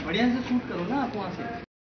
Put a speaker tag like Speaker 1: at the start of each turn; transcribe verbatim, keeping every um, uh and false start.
Speaker 1: बढ़िया से शूट करो ना आप वहाँ से।